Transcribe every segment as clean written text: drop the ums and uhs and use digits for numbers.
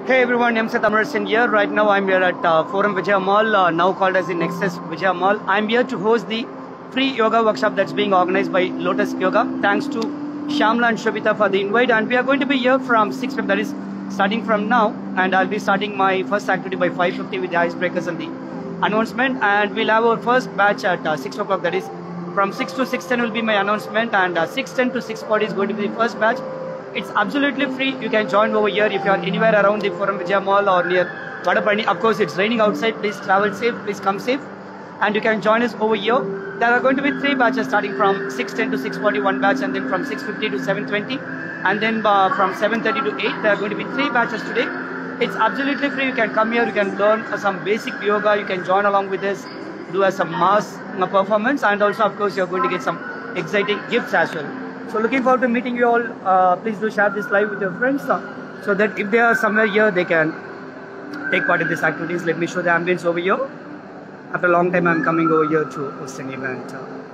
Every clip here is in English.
Hey everyone, Emcee Thamizharasan here. Right now I'm here at Forum Vijaya Mall, now called as the Nexus Vijaya Mall. I'm here to host the free yoga workshop that's being organized by Lotus Yoga. Thanks to Shamla and Shobita for the invite. And we are going to be here from 6 p.m. That is starting from now. And I'll be starting my first activity by 5:50 with the icebreakers and the announcement. And we'll have our first batch at 6 o'clock. That is from 6 to 6:10 will be my announcement. And 6:10 to 6:40 is going to be the first batch. It's absolutely free. You can join over here if you are anywhere around the Forum Vijaya Mall or near Vadapani. Of course, it's raining outside. Please travel safe. Please come safe. And you can join us over here. There are going to be 3 batches starting from 6:10 to 6:40, one batch, and then from 6:50 to 7:20. And then from 7:30 to 8, there are going to be 3 batches today. It's absolutely free. You can come here. You can learn some basic yoga. You can join along with us, do some mass performance. And also, of course, you're going to get some exciting gifts as well. So looking forward to meeting you all. Please do share this live with your friends so that if they are somewhere here, they can take part in these activities. Let me show the ambience over here. After a long time, I'm coming over here to host an event.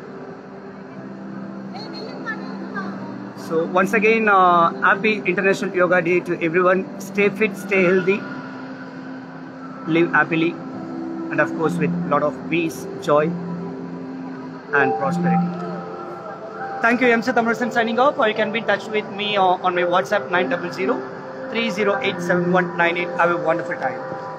So once again, happy International Yoga Day to everyone. Stay fit, stay healthy, live happily, and of course with a lot of peace, joy, and prosperity. Thank you, Emcee Thamizharasan signing off, or you can be in touch with me on my WhatsApp 900 308 7198. Have a wonderful time.